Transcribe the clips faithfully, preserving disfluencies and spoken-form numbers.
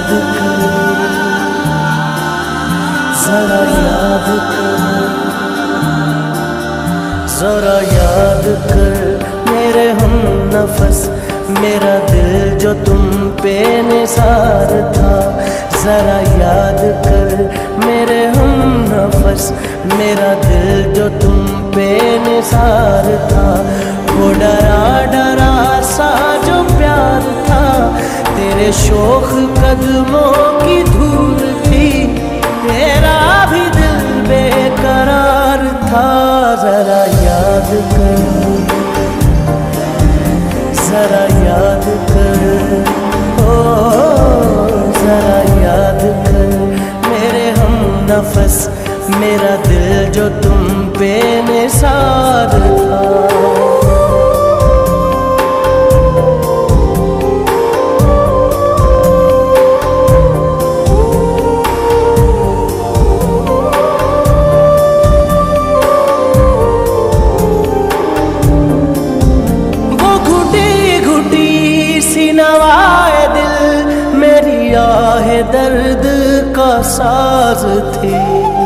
याद कर, जरा याद कर, जरा याद कर मेरे हम नफस, मेरा दिल जो तुम पे निसार था। जरा याद कर मेरे हम नफस, मेरा दिल जो तुम पे निसार था। वो डरा डरा सा जो प्यार था, तेरे शोख कदमों की धूल थी, तेरा भी दिल बेकरार था। जरा याद कर, जरा याद कर, ओ जरा याद कर मेरे हम नफस, मेरा दिल जो तुम पे निसार था। नवाए दिल मेरी आह दर्द का साज थी।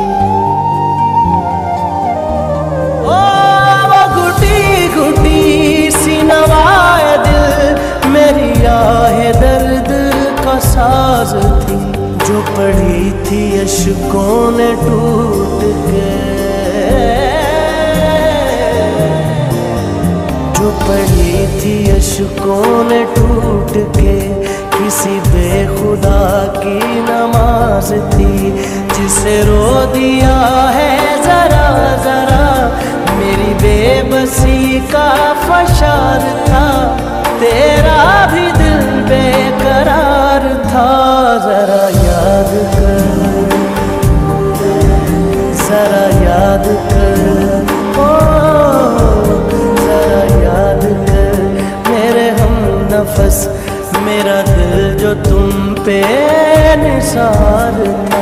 ओ वो घुटी घुटी सी नवाए दिल मेरी आह दर्द का साज थी, जो पड़ी थी अश्कों ने टूट के, जो पड़ी थी अश्कों ने टूट के। किसी बेखुदा की नमाज थी, जिसे रो दिया है जरा जरा, मेरी बेबसी का फशार था, तेरा भी दिल बेकरार था। जरा याद कर, जरा याद कर, ओ जरा याद कर मेरे हम नफस, मेरा दिल जो तुम पे निसार था।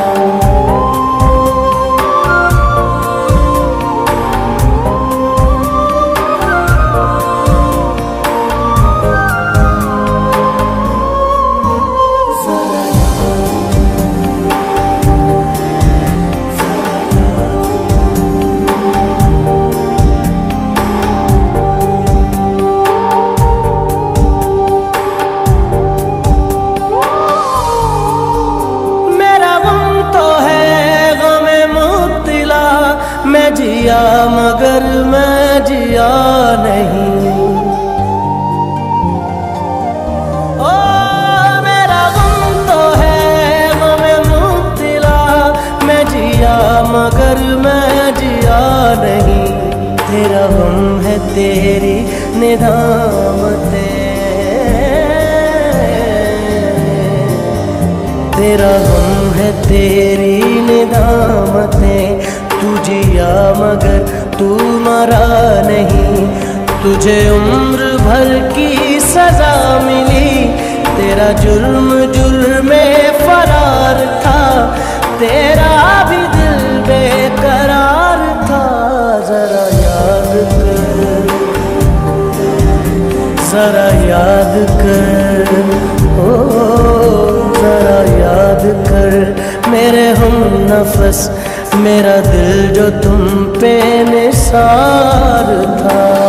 मैं जिया मगर मैं जिया नहीं, ओ मेरा गम तो है गम मुब्तला, मैं जिया मगर मैं जिया नहीं। तेरा गम है तेरी निदामतें, तेरा गम है तेरी निदामतें। तू जिया मगर तू मरा नहीं, तुझे उम्र भर की सजा मिली, तेरा जुर्म जुर्मे फरार था, तेरा भी दिल बेकरार था। जरा याद कर, जरा याद कर, ओ जरा याद कर मेरे हम नफस, मेरा दिल जो तुम पे निसार था।